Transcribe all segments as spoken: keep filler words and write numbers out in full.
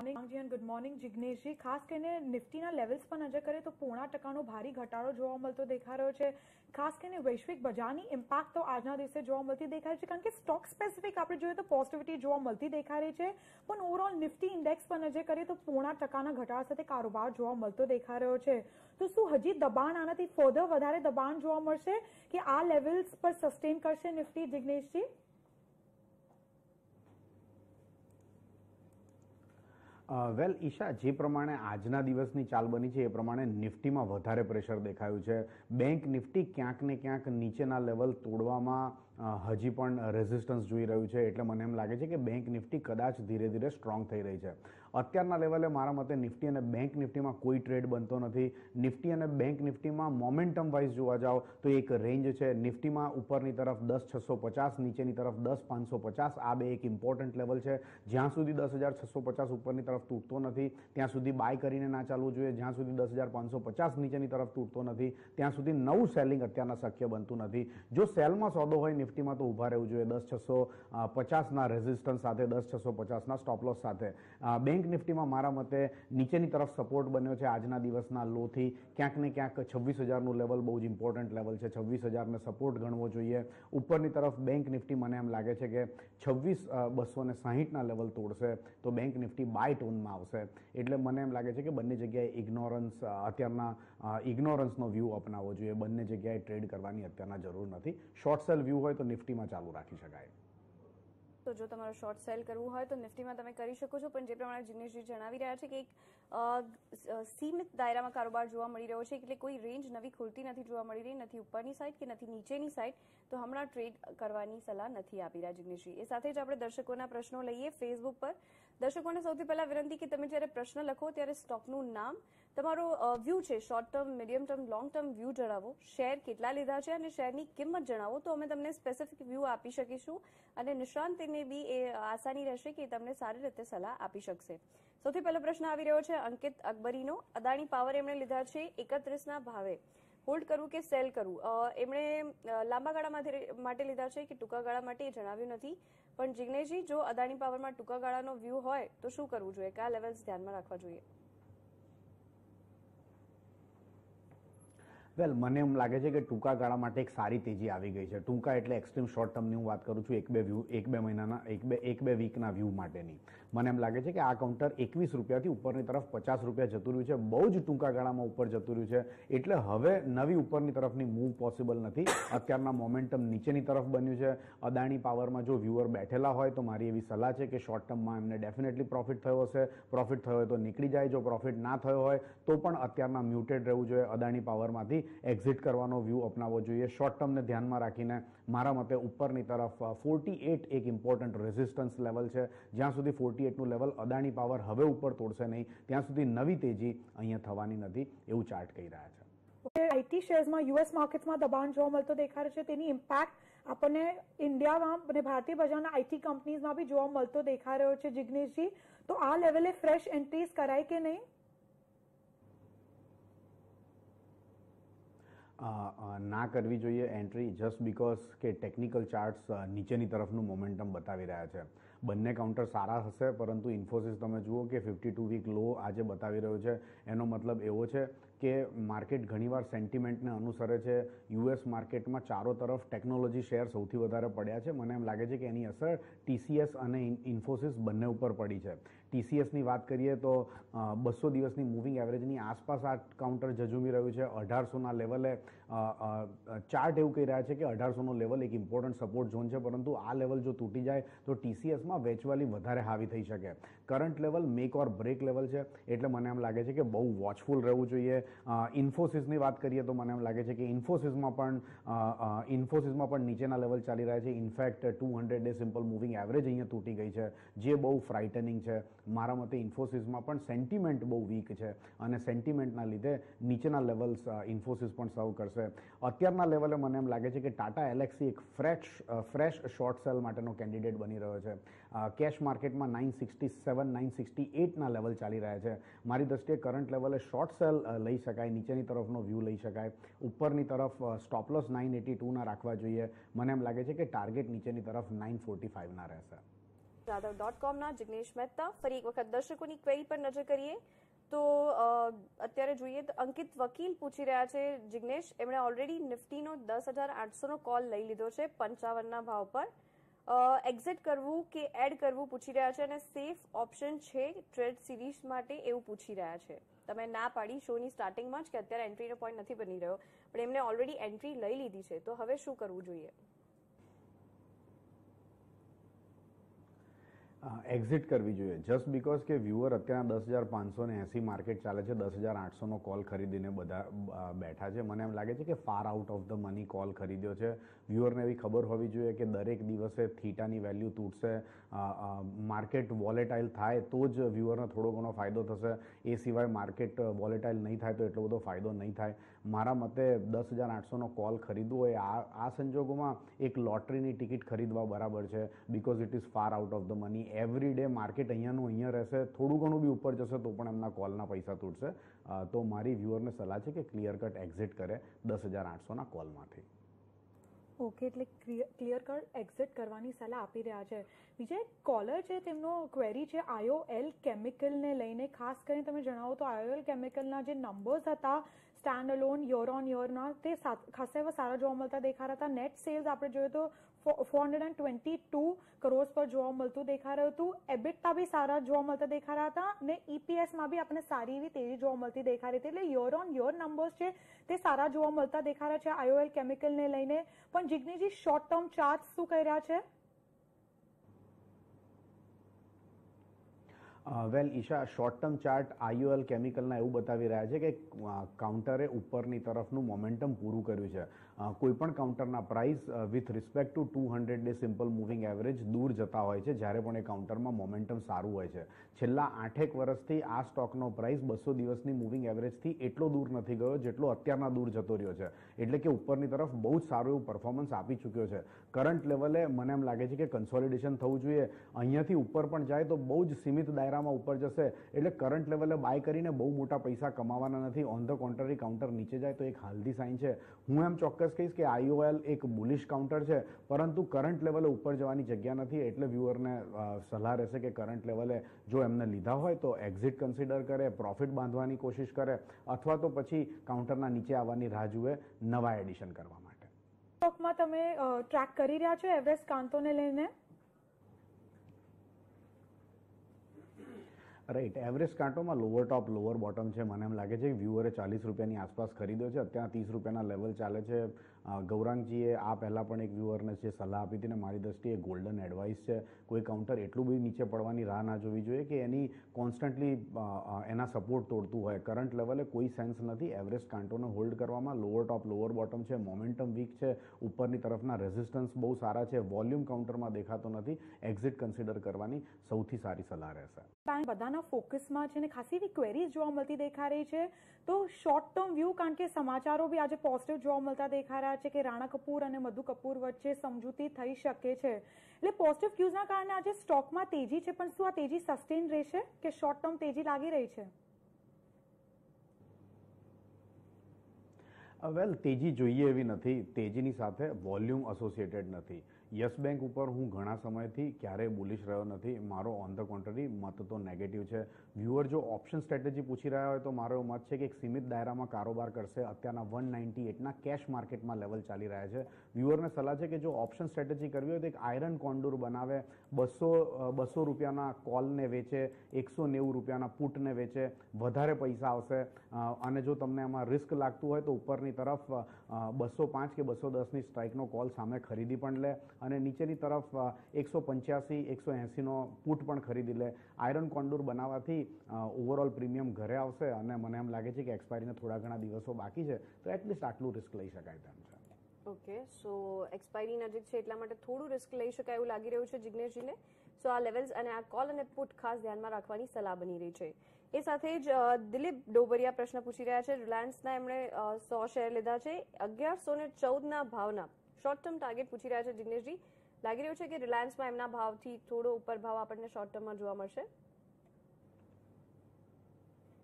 Good morning જિગ્નેશજી. ખાસ કરીને નિફ્ટીના levels પર નજર કરીએ તો પોણા ટકાનો ભારી ઘટાડો જોવા મળતો દેખાઈ રહ્યો છે. ખાસ કરીને વૈશ્વિક બજારની ઇમ્પેક્ટ તો આજના દિવસે જોવા મળતી દેખાય છે, કારણ કે સ્ટોક સ્પેસિફિક આપણે જોઈએ તો પોઝિટિવિટી જોવા મળતી દેખાઈ રહી છે, પણ ઓવરઓલ નિફ્ટી ઇન્ડેક્સ પર નજર કરીએ તો પોણા ટકાના ઘટાડા સાથે કારોબાર જોવા મળતો દેખાઈ રહ્યો છે. તો શું હજી દબાણ આનાથી ફર્ધર વધારે દબાણ જોવા મળશે કે આ લેવલ્સ પર સસ્ટેન કરશે નિફ્ટી, જિગ્નેશજી? વેલ ઈશા, જે પ્રમાણે આજના દિવસની ચાલ બની છે એ પ્રમાણે નિફ્ટીમાં વધારે પ્રેશર દેખાયું છે. બેંક નિફ્ટી ક્યાંક ને ક્યાંક નીચેના લેવલ તોડવામાં હજી પણ રેઝિસ્ટન્સ જોઈ રહ્યું છે, એટલે મને એમ લાગે છે કે બેંક નિફ્ટી કદાચ ધીરે ધીરે સ્ટ્રોંગ થઈ રહી છે. અત્યારના લેવલે મારા મતે નિફ્ટી અને બેંક નિફ્ટીમાં કોઈ ટ્રેડ બનતો નથી. નિફ્ટી અને બેંક નિફ્ટીમાં મોમેન્ટમ વાઇઝ જોવા જાઓ તો એક રેન્જ છે. નિફ્ટીમાં ઉપરની તરફ દસ છસો પચાસ, નીચેની તરફ દસ પાંચસો પચાસ, આ બે એક ઇમ્પોર્ટન્ટ લેવલ છે. જ્યાં સુધી દસ હજાર છસો પચાસ ઉપરની તરફ તૂટતો નથી ત્યાં સુધી બાય કરીને ના ચાલવું જોઈએ. જ્યાં સુધી દસ હજાર પાંચસો પચાસ નીચેની તરફ તૂટતો નથી ત્યાં સુધી નવું સેલિંગ અત્યારના શક્ય બનતું નથી. જો સેલમાં સોદો હોય નિફ્ટીમાં તો ઊભા રહેવું જોઈએ દસ છસો પચાસના રેઝિસ્ટન્સ સાથે, દસ છસો પચાસના સ્ટોપલોસ સાથે. બેંક નિફ્ટીમાં મારા મતે નીચેની તરફ સપોર્ટ બન્યો છે આજના દિવસના લોથી. ક્યાંક ને ક્યાંક છવ્વીસ હજારનું લેવલ બહુ જ ઇમ્પોર્ટન્ટ લેવલ છે. છવ્વીસ હજારને સપોર્ટ ગણવો જોઈએ. ઉપરની તરફ બેંક નિફ્ટી મને એમ લાગે છે કે છવ્વીસ બસો ને સાહીઠના લેવલ તોડશે તો બેંક નિફ્ટી બાય ટોનમાં આવશે. એટલે મને એમ લાગે છે કે બંને જગ્યાએ ઇગ્નોરન્સ અત્યારના ઇગ્નોરન્સનો વ્યૂ અપનાવવો જોઈએ. બંને જગ્યાએ ટ્રેડ કરવાની અત્યારના જરૂર નથી. શોર્ટ સેલ વ્યૂ હોય તો નિફ્ટીમાં ચાલુ રાખી શકાય. તો જો તમારે શોર્ટ સેલ કરવું હોય તો નિફ્ટીમાં તમે કરી શકો છો, પણ જે પ્રમાણે જિગ્નેશજી જણાવી રહ્યા છે કે એક સીમિત દાયરામાં કારોબાર જોવા મળી રહ્યો છે, એટલે કોઈ રેન્જ નવી ખુલતી નથી જોવા મળી રહી, નથી ઉપરની સાઈડ કે નથી નીચેની સાઈડ, તો હમણાં ટ્રેડ કરવાની સલાહ નથી આપી રહ્યા જિગ્નેશજી. એ સાથે જ આપણે દર્શકોના પ્રશ્નો લઈએ ફેસબુક પર. દર્શકોને સૌથી પહેલા વિનંતી કે તમે જ્યારે પ્રશ્ન લખો ત્યારે સ્ટોકનું નામ, તમારો વ્યૂ છે short term, medium term, long term view જણાવો, શેર કેટલા લીધા છે અને શેરની કિંમત જણાવો, તો અમે તમને સ્પેસિફિક વ્યૂ આપી શકીશું અને નિશાંત બી એ આસાની રહેશે કે તમને સારી રીતે સલાહ આપી શકશે. સૌથી પહેલો પ્રશ્ન આવી રહ્યો છે અંકિત અકબરીનો. અદાણી પાવર એમણે લીધા છે એકત્રીસના ભાવે. હોલ્ડ કરવું કે સેલ કરવું? એમણે લાંબા ગાળા માટે લીધા છે કે ટૂંકા ગાળા માટે એ જણાવ્યું નથી, પણ જિગ્નેશજી જો અદાણી પાવરમાં ટૂંકા ગાળાનો વ્યૂ હોય તો શું કરવું જોઈએ, કયા લેવલ્સ ધ્યાનમાં રાખવા જોઈએ? વેલ મને એમ લાગે છે કે ટૂંકા ગાળા માટે એક સારી તેજી આવી ગઈ છે. ટૂંકા એટલે એક્સ્ટ્રીમ શોર્ટ ટર્મની હું વાત કરું છું, એક બે વ્યૂ એક બે મહિનાના એક બે એક બે વીકના વ્યૂ માટેની. મને એમ લાગે છે કે આ કાઉન્ટર એકવીસ રૂપિયાથી ઉપરની તરફ પચાસ રૂપિયા જતું રહ્યું છે. બહુ જ ટૂંકા ગાળામાં ઉપર જતું રહ્યું છે, એટલે હવે નવી ઉપરની તરફની મૂવ પોસિબલ નથી. અત્યારના મોમેન્ટમ નીચેની તરફ બન્યું છે. અદાણી પાવરમાં જો વ્યુઅર બેઠેલા હોય તો મારી એવી સલાહ છે કે શોર્ટ ટર્મમાં એમને ડેફિનેટલી પ્રોફિટ થયો હશે. પ્રોફિટ થયો હોય તો નીકળી જાય. જો પ્રોફિટ ના થયો હોય તો પણ અત્યારના મ્યુટેડ રહેવું જોઈએ. અદાણી પાવરમાંથી એક્ઝિટ કરવાનો વ્યૂ અપનાવવો જોઈએ. શોર્ટ ટર્મને ધ્યાનમાં રાખીને મારા મતે ઉપરની તરફ ફોર્ટી એટ એક ઇમ્પોર્ટન્ટ રેઝિસ્ટન્સ લેવલ છે. જ્યાં સુધી ફોર્ટી એટનું લેવલ અદાણી પાવર હવે ઉપર તોડશે નહીં ત્યાં સુધી નવી તેજી અહીંયા થવાની નથી એવું ચાર્ટ કહી રહ્યા છે. આઈટી શેર્સમાં યુએસ માર્કેટમાં દબાણ જોવા મળતો દેખાય છે. તેની ઇમ્પેક્ટ આપણને ઇન્ડિયામાં અને ભારતીય બજારના આઈટી કંપનીઝમાં બી જોવા મળતો દેખાઈ રહ્યો છે. જિગ્નેશજી, તો આ લેવલે ફ્રેશ એન્ટ્રીઝ કરાય કે નહીં? ના કરવી જોઈએ એન્ટ્રી, જસ્ટ બીકોઝ કે ટેકનિકલ ચાર્ટ્સ નીચેની તરફનું મોમેન્ટમ બતાવી રહ્યા છે. બંને કાઉન્ટર સારા હશે, પરંતુ ઇન્ફોસિસ તમે જુઓ કે ફિફ્ટી ટુ વીક લો આજે બતાવી રહ્યો છે. એનો મતલબ એવો છે કે માર્કેટ ઘણીવાર સેન્ટિમેન્ટને અનુસરે છે. યુએસ માર્કેટમાં ચારો તરફ ટેકનોલોજી શેર સૌથી વધારે પડ્યા છે. મને એમ લાગે છે કે એની અસર ટીસીએસ અને ઇન્ફોસિસ બંને ઉપર પડી છે. ટીસીએસની વાત કરીએ તો બસો દિવસની મૂવિંગ એવરેજની આસપાસ આ કાઉન્ટર જજુમી રહ્યું છે. અઢારસોના લેવલે ચાર્ટ એવું કહી રહ્યા છે કે અઢારસોનો લેવલ એક ઇમ્પોર્ટન્ટ સપોર્ટ ઝોન છે, પરંતુ આ લેવલ જો તૂટી જાય તો ટીસીએસમાં વેચવાલી વધારે હાવી થઈ શકે. Current level make or break level છે, એટલે મને એમ લાગે છે કે બહુ વોચફુલ રહેવું જોઈએ. ઇન્ફોસિસની વાત કરીએ તો મને એમ લાગે છે કે ઇન્ફોસિસમાં પણ ઇન્ફોસિસમાં પણ નીચેના લેવલ ચાલી રહ્યા છે. In fact two hundred day simple moving average અહીંયા તૂટી ગઈ છે, જે બહુ ફ્રાઇટનિંગ છે. મારા મતે ઇન્ફોસિસમાં પણ સેન્ટિમેન્ટ બહુ વીક છે અને સેન્ટિમેન્ટના લીધે નીચેના લેવલ્સ ઇન્ફોસિસ પણ સર્વ કરશે. અત્યારના લેવલે મને એમ લાગે છે કે ટાટા એલેક્સી એક ફ્રેશ ફ્રેશ શોર્ટ સેલ માટેનો કેન્ડિડેટ બની રહ્યો છે. કેશ માર્કેટમાં nine sixty seven nine sixty એટના લેવલ ચાલી રહ્યા છે. મારી દ્રષ્ટિએ કરંટ લેવલે શોર્ટ સેલ લઈ શકાય, નીચેની તરફનો વ્યૂ લઈ શકાય. ઉપરની તરફ સ્ટોપલોસ નાઇન એટી ટુના રાખવા જોઈએ. મને એમ લાગે છે કે ટાર્ગેટ નીચેની તરફ નાઇન ફોર્ટી ફાઇવના રહેશે. જાદવ ડોટ કોમના જિગ્નેશ મહેતા. ફરી એક વખત દર્શકોની ક્વેરી પર નજર કરીએ તો અત્યારે જોઈએ તો અંકિત વકીલ પૂછી રહ્યા છે જિગ્નેશ, એમણે ઓલરેડી નિફ્ટીનો દસ હજાર આઠસોનો કોલ લઈ લીધો છે પંચાવનના ભાવ પર. એક્ઝિટ કરવું કે એડ કરવું પૂછી રહ્યા છે અને સેફ ઓપ્શન છે ટ્રેડ સિરીઝ માટે એવું પૂછી રહ્યા છે. તમે ના પાડી શોની સ્ટાર્ટિંગમાં જ કે અત્યારે એન્ટ્રીનો પોઈન્ટ નથી બની રહ્યો, પણ એમને ઓલરેડી એન્ટ્રી લઈ લીધી છે, તો હવે શું કરવું જોઈએ? એક્ઝિટ કરવી જોઈએ જસ્ટ બીકોઝ કે વ્યુઅર અત્યારે દસ હજાર પાંચસો ને એસી માર્કેટ ચાલે છે, દસ હજાર આઠસોનો કોલ ખરીદીને બધા બેઠા છે. મને એમ લાગે છે કે far out of the money call ખરીદ્યો છે. વ્યુઅરને એવી ખબર હોવી જોઈએ કે દરેક દિવસે થીટાની વેલ્યુ તૂટશે, માર્કેટ વોલેટાઇલ થાય તો જ વ્યુઅરને થોડો ઘણો ફાયદો થશે. એ સિવાય માર્કેટ વોલેટાઇલ નહીં થાય તો એટલો બધો ફાયદો નહીં થાય. મારા મતે દસ હજાર આઠસોનો કોલ ખરીદવો હોય આ આ સંજોગોમાં એક લોટરીની ટિકિટ ખરીદવા બરાબર છે, because it is far out of the money. Every day market અહીંયાનું અહીંયા રહેશે, થોડું ઘણું બી ઉપર જશે તો પણ એમના કોલના પૈસા તૂટશે. તો મારી વ્યુઅરને સલાહ છે કે ક્લિયર કટ એક્ઝિટ કરે દસ હજાર આઠસોના કોલમાંથી. ઓકે, એટલે ક્લિયર કટ એક્ઝિટ કરવાની સલાહ આપી રહ્યા છે. બીજા એક કોલર છે, તેમનો ક્વેરી છે આઈઓએલ કેમિકલને લઈને. ખાસ કરીને તમે જણાવો તો આઈઓએલ કેમિકલના જે નંબર્સ હતા સ્ટેન્ડ અલોન યર ઓન યરના, તે ખાસા એવા સારા જોવા મળતા દેખાયા હતા. નેટ સેલ્સ આપણે જોઈએ તો four hundred and twenty two crore પર જોવા મળતું દેખા રહ્યું હતું. એબિટા બી સારા જોવા મળતા દેખા રહ્યા હતા અને ઈપીએસમાં બી આપણે સારી એવી તેજી જોવા મળતી દેખા રહી હતી. એટલે યર ઓન યર નંબર્સ છે તે સારા જોવા મળતા દેખા રહ્યા છે આઈઓએલ કેમિકલને લઈને. પણ જિગ્નેશજી, શોર્ટ ટર્મ ચાર્ટ શું કહી રહ્યા છે? Well Isha, short term chart IOL કેમિકલના એવું બતાવી રહ્યા છે કે કાઉન્ટરે ઉપરની તરફનું મોમેન્ટમ પૂરું કર્યું છે. કોઈપણ કાઉન્ટરના price with respect to two hundred day simple moving average દૂર જતા હોય છે જ્યારે પણ એ કાઉન્ટરમાં મોમેન્ટમ સારું હોય છે. છેલ્લા આઠેક વર્ષથી આ સ્ટોકનો પ્રાઇસ બસો દિવસની મૂવિંગ એવરેજથી એટલો દૂર નથી ગયો જેટલો અત્યારના દૂર જતો રહ્યો છે. એટલે કે ઉપરની તરફ બહુ જ સારું એવું પરફોર્મન્સ આપી ચૂક્યો છે. કરંટ લેવલે મને એમ લાગે છે કે કન્સોલિડેશન થવું જોઈએ. અહીંયાથી ઉપર પણ જાય તો બહુ જ સીમિત દાયરામાં ઉપર જશે. એટલે કરંટ લેવલે બાય કરીને બહુ મોટા પૈસા કમાવાના નથી. ઓન ધ કોન્ટ્રરી કાઉન્ટર નીચે જાય તો એક હાલદી સાઇન છે. હું એમ ચોક્કસ કહીશ કે આઈઓએલ એક બુલિશ કાઉન્ટર છે, પરંતુ કરંટ લેવલે ઉપર જવાની જગ્યા નથી. એટલે વ્યુઅરને સલાહ રહેશે કે કરંટ લેવલે જો એમને લીધા હોય તો એક્ઝિટ કન્સિડર કરે, પ્રોફિટ બાંધવાની કોશિશ કરે, અથવા તો પછી કાઉન્ટરના નીચે આવવાની રાહ જુએ નવા એડિશન કરવા માટે. સ્ટોકમાં તમે ટ્રેક કરી રહ્યા છો એવરેસ્ટ કાંતોને લઈને? રાઈટ, એવરેજ કાંટોમાં લોઅર ટોપ લોઅર બોટમ છે. મને એમ લાગે છે કે વ્યુઅરે ચાલીસ રૂપિયાની આસપાસ ખરીદ્યો છે. અત્યારે ત્રીસ રૂપિયાના લેવલ ચાલે છે. ગૌરાંગજીએ આ પહેલાં પણ એક વ્યુઅરને જે સલાહ આપી હતી ને મારી દ્રષ્ટિએ ગોલ્ડન એડવાઇસ છે. કોઈ કાઉન્ટર એટલું બધું નીચે પડવાની રાહ ના જોવી જોઈએ કે એની કોન્સ્ટન્ટલી એના સપોર્ટ તોડતું હોય. કરંટ લેવલે કોઈ સેન્સ નથી એવરેજ કાંટોને હોલ્ડ કરવામાં. લોઅર ટોપ લોઅર બોટમ છે, મોમેન્ટમ વીક છે, ઉપરની તરફના રેઝિસ્ટન્સ બહુ સારા છે, વોલ્યુમ કાઉન્ટરમાં દેખાતો નથી. એક્ઝિટ કન્સિડર કરવાની સૌથી સારી સલાહ રહેશે. બેંક બધાના ફોકસમાં છે અને ખાસી એવી ક્વેરીઝ જોવા મળતી દેખા રહી છે. તો શોર્ટ ટર્મ વ્યૂ, કારણ કે સમાચારો બી આજે પોઝિટિવ જોવા મળતા દેખા રહ્યા છે કે રાણા કપૂર અને મધુ કપૂર વચ્ચે સમજૂતી થઈ શકે છે. એટલે પોઝિટિવ ક્યુઝના કારણે આજે સ્ટોકમાં તેજી છે, પણ શું આ તેજી સસ્ટેન રહેશે કે શોર્ટ ટર્મ તેજી લાગી રહી છે? વેલ, તેજી જોઈએ એવી નથી. તેજીની સાથે વોલ્યુમ એસોસિએટેડ નથી. યસ બેંક ઉપર હું ઘણા સમયથી ક્યારેય બુલિશ રહ્યો નથી. મારો ઓન ધ કોન્ટ્રરી મત તો નેગેટિવ છે. વ્યુઅર જો ઓપ્શન સ્ટ્રેટેજી પૂછી રહ્યા હોય તો મારો મત છે કે એક સીમિત દાયરામાં કારોબાર કરશે. અત્યારના વન નાઇન્ટી એટના કેશ માર્કેટમાં લેવલ ચાલી રહ્યા છે. વ્યુઅરને સલાહ છે કે જો ઓપ્શન સ્ટ્રેટેજી કરવી હોય તો એક આયરન કોન્ડુર બનાવે, બસો બસો રૂપિયાના કોલને વેચે, એકસો નેવું રૂપિયાના પુટને વેચે, વધારે પૈસા આવશે. અને જો તમને એમાં રિસ્ક લાગતું હોય તો ઉપરની તરફ બસો પાંચ કે બસો દસની સ્ટ્રાઇકનો કોલ સામે ખરીદી પણ લે અને નીચેની તરફ એકસો પંચ્યાસી એકસો એંસીનો પુટ પણ ખરીદી લે. આયરન કોન્ડુર બનાવવાથી ઓવરઓલ પ્રીમિયમ ઘરે આવશે અને મને એમ લાગે છે કે એક્સપાયરીને થોડા ઘણા દિવસો બાકી છે તો એટલીસ્ટ આટલું રિસ્ક લઈ શકાય તેમ છે. ઓકે, સો એક્સપાયરી નજીક છે એટલા માટે થોડું રિસ્ક લઈ શકાય એવું લાગી રહ્યું છે જિગ્નેશજીને. સો આ લેવલ્સ અને આ કોલ અને પુટ ખાસ ધ્યાનમાં રાખવાની સલાહ બની રહી છે. એ સાથે જ દિલીપ ડોબરિયા પ્રશ્ન પૂછી રહ્યા છે. રિલાયન્સના એમણે સો શેર લીધા છે અગિયારસો ને ચૌદના ભાવના. શોર્ટ ટર્મ ટાર્ગેટ પૂછી રહ્યા છે જિગ્નેશજી. લાગી રહ્યું છે કે રિલાયન્સમાં એમના ભાવથી થોડો ઉપર ભાવ આપણને શોર્ટ ટર્મમાં જોવા મળશે?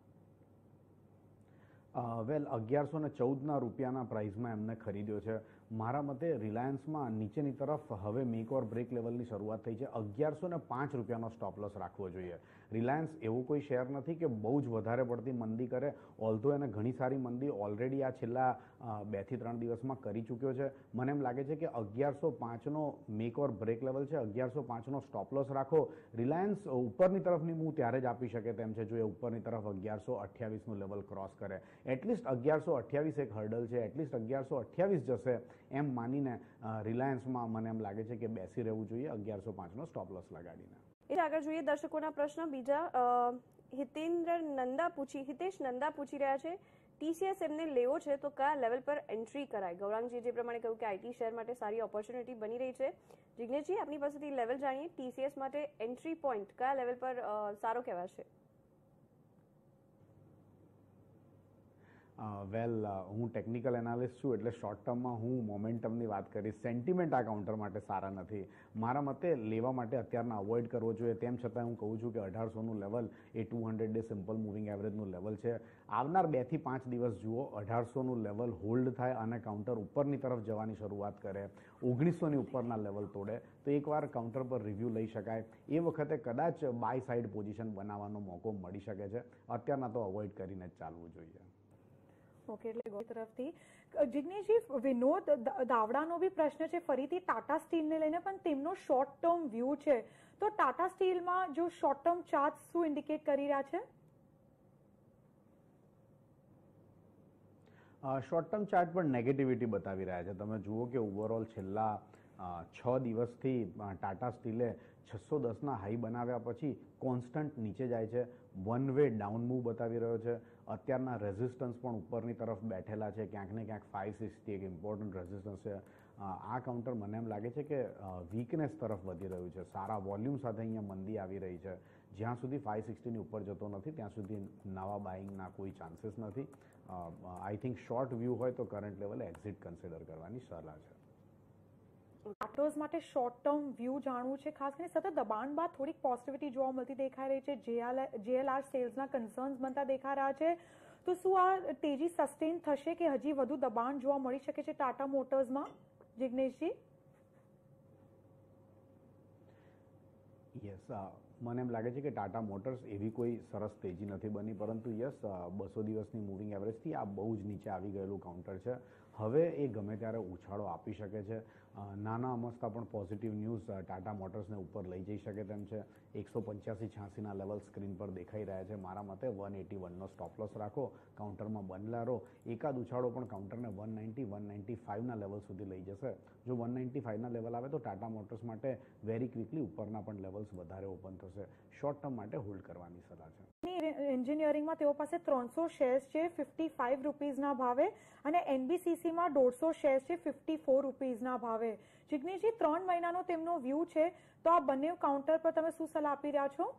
વેલ, અગિયારસો ને ચૌદના રૂપિયાના પ્રાઇસમાં એમને ખરીદ્યો છે. મારા મતે રિલાયન્સમાં નીચેની તરફ હવે મેક ઓર બ્રેક લેવલની શરૂઆત થઈ છે. અગિયારસો ને પાંચ રૂપિયાનો સ્ટોપ લોસ રાખવો જોઈએ. રિલાયન્સ એવું કોઈ શેર નથી કે બહુ જ વધારે પડતી મંદી કરે. ઓલ્ધો એને ઘણી સારી મંદી ઓલરેડી આ છેલ્લા બેથી ત્રણ દિવસમાં કરી ચૂક્યો છે. મને એમ લાગે છે કે અગિયારસો પાંચનો મેક ઓર બ્રેક લેવલ છે. અગિયારસો પાંચનો સ્ટોપ લોસ રાખો. રિલાયન્સ ઉપરની તરફની મૂવ ત્યારે જ આપી શકે તેમ છે જો એ ઉપરની તરફ અગિયારસો અઠ્યાવીસનું લેવલ ક્રોસ કરે. એટલીસ્ટ અગિયારસો અઠ્યાવીસ એક હર્ડલ છે. એટલીસ્ટ અગિયારસો અઠ્યાવીસ જશે એમ માનીને રિલાયન્સમાં મને એમ લાગે છે કે બેસી રહેવું જોઈએ અગિયારસો પાંચનો સ્ટોપ લોસ લગાડીને. એ આગળ જોઈએ દર્શકોના પ્રશ્ન બીજા. હિતેન્દ્ર નંદા પૂછી હિતેશ નંદા પૂછી રહ્યા છે ટીસીએસ એમને લેવો છે તો કયા લેવલ પર એન્ટ્રી કરાય? ગૌરાંગજી જે પ્રમાણે કહ્યું કે આઈટી શેર માટે સારી ઓપોર્ચ્યુનિટી બની રહી છે. જિગ્નેશજી આપની પાસેથી લેવલ જાણીએ. ટીસીએસ માટે એન્ટ્રી પોઈન્ટ કયા લેવલ પર સારો કહેવાશે? વેલ હું ટેકનિકલ એનાલિસ્ટ છું એટલે શોર્ટ ટર્મમાં હું મોમેન્ટમની વાત કરીશ. સેન્ટિમેન્ટ આ કાઉન્ટર માટે સારા નથી. મારા મતે લેવા માટે અત્યારના અવોઇડ કરવો જોઈએ. તેમ છતાં હું કહું છું કે અઢારસોનું લેવલ એ two hundred day simple moving એવરેજનું લેવલ છે. આવનાર બેથી પાંચ દિવસ જુઓ અઢારસોનું લેવલ હોલ્ડ થાય અને કાઉન્ટર ઉપરની તરફ જવાની શરૂઆત કરે. ઓગણીસોની ઉપરના લેવલ તોડે તો એકવાર કાઉન્ટર પર રિવ્યૂ લઈ શકાય. એ વખતે કદાચ બાય સાઇડ પોઝિશન બનાવવાનો મોકો મળી શકે છે. અત્યારના તો અવોઇડ કરીને જ ચાલવું જોઈએ. ઓકે, એટલે ગોળ તરફથી જિગ્નેશજી વિનોદ દાવડાનો બી પ્રશ્ન છે ફરીથી ટાટા સ્ટીલને લઈને, પણ તેમનો શોર્ટ ટર્મ વ્યૂ છે. તો ટાટા સ્ટીલમાં જો શોર્ટ ટર્મ ચાર્ટ શું ઇન્ડિકેટ કરી રહ્યા છે? શોર્ટ ટર્મ ચાર્ટ પર નેગેટિવિટી બતાવી રહ્યા છે. તમે જુઓ કે ઓવરઓલ છેલ્લા છ દિવસથી ટાટા સ્ટીલે છસો દસના હાઈ બનાવ્યા પછી કોન્સ્ટન્ટ નીચે જાય છે. વન વે ડાઉન મૂવ બતાવી રહ્યો છે. અત્યારના રેઝિસ્ટન્સ પણ ઉપરની તરફ બેઠેલા છે. ક્યાંક ને ક્યાંક ફાઇવ સિક્સટી એક ઇમ્પોર્ટન્ટ રેઝિસ્ટન્સ છે. આ કાઉન્ટર મને એમ લાગે છે કે વીકનેસ તરફ વધી રહ્યું છે. સારા વોલ્યુમ સાથે અહીંયા મંદી આવી રહી છે. જ્યાં સુધી ફાઇવ સિક્સટીની ઉપર જતો નથી ત્યાં સુધી નવા બાઇંગના કોઈ ચાન્સીસ નથી. આઈ થિંક શોર્ટ વ્યૂ હોય તો કરંટ લેવલે એક્ઝિટ કન્સિડર કરવાની સલાહ છે. ટાટોઝ માટે શોર્ટ ટર્મ વ્યૂ જાણવું છે. ખાસ કરીને સતત દબાણ બાદ થોડીક પોઝિટિવિટી જોવા મળતી દેખાઈ રહી છે. જેએલઆર સેલ્સના કન્સર્ન્સ બનતા દેખાઈ રહ્યા છે. તો શું આ તેજી સસ્ટેન થશે કે હજી વધુ દબાણ જોવા મળી શકે છે ટાટા મોટર્સમાં? જિગ્નેશજી. યસ, મને એમ લાગે છે કે ટાટા મોટર્સ એવી કોઈ સરસ તેજી નથી બની, પરંતુ યસ બસો દિવસની મૂવિંગ એવરેજથી આ બહુ જ નીચે આવી ગયેલું કાઉન્ટર છે. હવે એ ગમે ત્યારે ઉછાળો આપી શકે છે. નાના અમસ્તા પણ પોઝિટિવ ન્યૂઝ ટાટા મોટર્સને ઉપર લઈ જઈ શકે તેમ છે. એકસો પંચ્યાસી છ્યાસીના લેવલ સ્ક્રીન પર દેખાઈ રહ્યા છે. મારા મતે વન એટી વનનો સ્ટોપ લોસ રાખો. કાઉન્ટરમાં બનેલા રહો. એકાદ ઉછાળો પણ કાઉન્ટરને વન નાઇન્ટી વન નાઇન્ટી ફાઇવના લેવલ સુધી લઈ જશે. જો વન નાઇન્ટી ફાઇવના લેવલ આવે તો ટાટા મોટર્સ માટે વેરી ક્વિકલી ઉપરના પણ લેવલ્સ વધારે ઓપન થશે. શોર્ટ ટર્મ માટે હોલ્ડ કરવાની સલાહ છે. એન્જિનિયરિંગમાં તેઓ પાસે ત્રણસો શેર્સ છે ફિફ્ટી ફાઈવ રૂપીઝના ભાવે અને એનબીસીસીમાં દોઢસો શેર્સ છે ફિફ્ટી ફોર રૂપીઝના ભાવે. જિગ્નેશજી, ત્રણ મહિનાનો તેમનો વ્યૂ છે, તો આ બંને કાઉન્ટર પર તમે શું સલાહ આપી રહ્યા છો?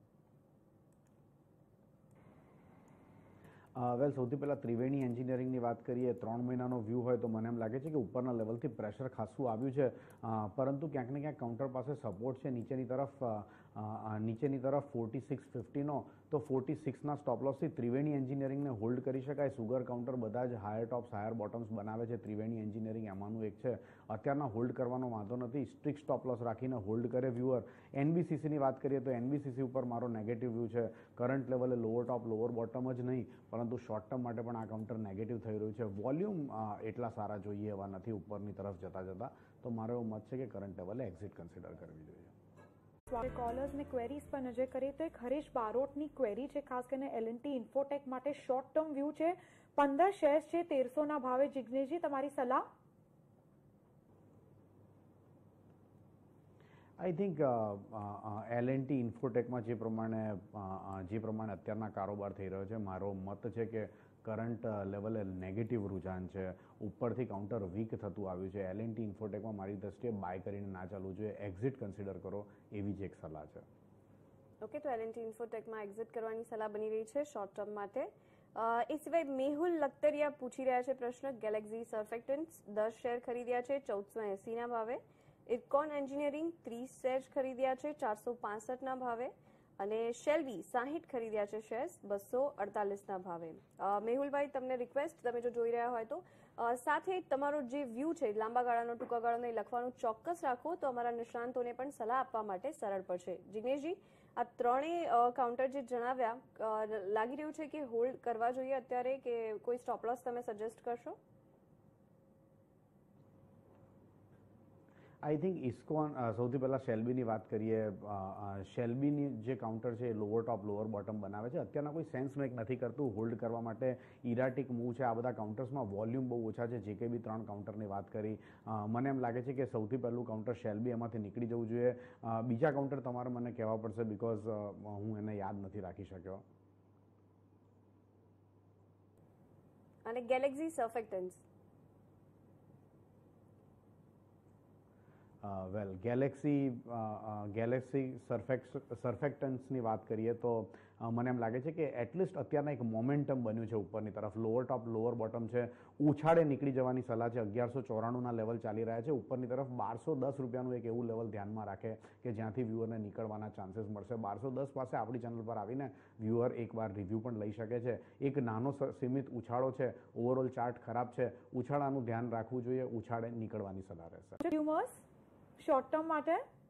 વેલ, સૌથી પહેલાં ત્રિવેણી એન્જિનિયરિંગની વાત કરીએ. ત્રણ મહિનાનો વ્યૂ હોય તો મને એમ લાગે છે કે ઉપરના લેવલથી પ્રેશર ખાસું આવ્યું છે, પરંતુ ક્યાંક ને ક્યાંક કાઉન્ટર પાસે સપોર્ટ છે નીચેની તરફ નીચેની તરફ ફોર્ટી સિક્સ ફિફ્ટીનો. તો ફોર્ટી સિક્સના સ્ટોપ લોસથી ત્રિવેણી એન્જિનિયરિંગને હોલ્ડ કરી શકાય. સુગર કાઉન્ટર બધા જ હાયર ટોપ્સ હાયર બોટમ્સ બનાવે છે. ત્રિવેણી એન્જિનિયરિંગ એમાંનું એક છે. અત્યારના હોલ્ડ કરવાનો વાંધો નથી. સ્ટ્રિક્ટ સ્ટોપ લોસ રાખીને હોલ્ડ કરે વ્યુઅર. એનબીસીસીની વાત કરીએ તો એનબીસીસી ઉપર મારો નેગેટિવ વ્યૂ છે. કરંટ લેવલે લોઅર ટોપ લોઅર બોટમ જ નહીં, પરંતુ શોર્ટ ટર્મ માટે પણ આ કાઉન્ટર નેગેટિવ થઈ રહ્યું છે. વોલ્યુમ એટલા સારા જોઈએ એવા નથી ઉપરની તરફ જતા જતા. તો મારો એવું મત છે કે કરંટ લેવલે એક્ઝિટ કન્સિડર કરવી જોઈએ. કોલર્સ ને ક્વેરીઝ પર નજર કરીએ તો એક હરીશ બારોટની ક્વેરી છે, ખાસ કરીને એલ એન્ડ ટી ઇન્ફોટેક માટે શોર્ટ ટર્મ વ્યૂ છે. પંદર શેર્સ છે તેરસો ના ભાવે. જિગ્નેશજી, તમારી સલાહ? I think L and T ઇન્ફોટેકમાં જે પ્રમાણે જે પ્રમાણે અત્યારના કારોબાર થઈ રહ્યો છે, મારો મત છે કે કરંટ લેવલે નેગેટિવ રુઝાન છે. ઉપરથી કાઉન્ટર વીક થતું આવ્યું છે. એલ એન્ડ ટી ઇન્ફોટેકમાં મારી દ્રષ્ટિએ બાય કરીને ના ચાલવું જોઈએ. એક્ઝિટ કન્સિડર કરો એવી જ એક સલાહ છે. ઓકે, તો એલ એન્ડ ટી ઇન્ફોટેકમાં એક્ઝિટ કરવાની સલાહ બની રહી છે શોર્ટ ટર્મ માટે. એ સિવાય મેહુલ લખતરિયા પૂછી રહ્યા છે પ્રશ્ન. ગેલેક્સી સર્ફેક્ટન્ટ્સ દસ શેર ખરીદ્યા છે ચૌદસો એસીના ભાવે. ઇરકોન એન્જિનિયરિંગ ત્રીસ શેર ખરીદ્યા છે ચારસો પાસઠના ભાવે. અને શેલ્બી સાહીઠ ખરીદ્યા છે શેર્સ બસો અડતાલીસના ભાવે. મેહુલભાઈ, તમને રિક્વેસ્ટ, તમે જો જોઈ રહ્યા હોય તો સાથે તમારો જે વ્યૂ છે લાંબા ગાળાનો ટૂંકા ગાળાનો એ લખવાનું ચોક્કસ રાખો તો અમારા નિષ્ણાંતોને પણ સલાહ આપવા માટે સરળ પડશે. જિગ્નેશજી, આ ત્રણેય કાઉન્ટર જે જણાવ્યા, લાગી રહ્યું છે કે હોલ્ડ કરવા જોઈએ અત્યારે કે કોઈ સ્ટોપ લોસ તમે સજેસ્ટ કરશો? આઈ થિંક ઇસ્કોન, સૌથી પહેલાં શેલ્બીની વાત કરીએ. શેલ્બીની જે કાઉન્ટર છે એ લોઅર ટોપ લોઅર બોટમ બનાવે છે. અત્યારના કોઈ સેન્સ મેક નથી કરતું હોલ્ડ કરવા માટે. ઇરાટિક મૂવ છે. આ બધા કાઉન્ટર્સમાં વોલ્યુમ બહુ ઓછા છે. જે કંઈ બી ત્રણ કાઉન્ટરની વાત કરી, મને એમ લાગે છે કે સૌથી પહેલું કાઉન્ટર શેલ્બી, એમાંથી નીકળી જવું જોઈએ. બીજા કાઉન્ટર તમારે મને કહેવા પડશે બિકોઝ હું એને યાદ નથી રાખી શક્યો. અને galaxy surfactants, well galaxy galaxy surfact સર્ફેક્ટન્ટ્સની વાત કરીએ તો મને એમ લાગે છે કે એટલીસ્ટ અત્યારના એક મોમેન્ટમ બન્યું છે ઉપરની તરફ. લોઅર ટોપ લોઅર બોટમ છે, ઉછાળે નીકળી જવાની સલાહ છે. અગિયારસો ચોરાણુંના લેવલ ચાલી રહ્યા છે. ઉપરની તરફ બારસો દસ રૂપિયાનું એક એવું લેવલ ધ્યાનમાં રાખે કે જ્યાંથી વ્યુઅરને નીકળવાના ચાન્સીસ મળશે. બારસો દસ પાસે આપણી ચેનલ પર આવીને વ્યુઅર એકવાર રિવ્યૂ પણ લઈ શકે છે. એક નાનો સીમિત ઉછાળો છે. ઓવરઓલ ચાર્ટ ખરાબ છે. ઉછાળાનું ધ્યાન રાખવું જોઈએ. ઉછાળે નીકળવાની સલાહ રહેશે. શોર્ટ ટર્મ માટે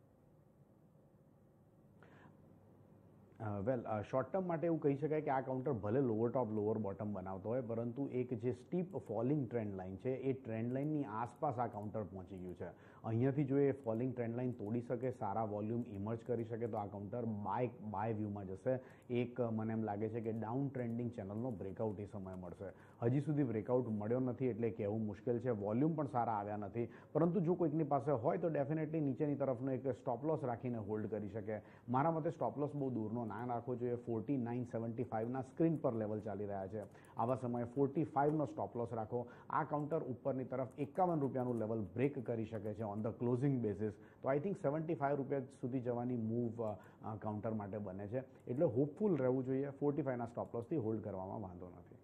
વેલ શોર્ટ ટર્મ માટે એવું કહી શકાય કે આ કાઉન્ટર ભલે લોઅર ટોપ લોઅર બોટમ બનાવતો હોય, પરંતુ એક જે સ્ટીપ ફોલિંગ ટ્રેન્ડ લાઇન છે એ ટ્રેન્ડ લાઇનની આસપાસ આ કાઉન્ટર પહોંચી ગયું છે. અહીંયાથી જો એ ફોલિંગ ટ્રેન્ડ લાઇન તોડી શકે, સારા વોલ્યુમ ઇમર્જ કરી શકે તો આ કાઉન્ટર બાય બાય વ્યૂમાં જશે. એક મને એમ લાગે છે કે ડાઉન ટ્રેન્ડિંગ ચેનલનો બ્રેકઆઉટ એ સમય મળશે. હજી સુધી બ્રેકઆઉટ મળ્યો નથી એટલે કહેવું મુશ્કેલ છે. વોલ્યુમ પણ સારા આવ્યા નથી, પરંતુ જો કોઈકની પાસે હોય તો ડેફિનેટલી નીચેની તરફનો એક સ્ટોપ લોસ રાખીને હોલ્ડ કરી શકે. મારા મતે સ્ટોપ લોસ બહુ દૂરનો ના રાખવો જોઈએ. ફોર્ટી નાઇન સેવન્ટી ફાઇવના સ્ક્રીન પર લેવલ ચાલી રહ્યા છે. આવા સમયે ફોર્ટી ફાઇવનો સ્ટોપ લોસ રાખો. આ કાઉન્ટર ઉપરની તરફ એકાવન રૂપિયાનું લેવલ બ્રેક કરી શકે છે ઓન ધ ક્લોઝિંગ બેસિસ. તો આઈ થિંક સેવન્ટી ફાઇવ રૂપિયા સુધી જવાની મૂવ કાઉન્ટર માટે બને છે. એટલે હોપફુલ રહેવું જોઈએ. ફોર્ટી ફાઇવના સ્ટોપ લોસથી હોલ્ડ કરવામાં વાંધો નથી.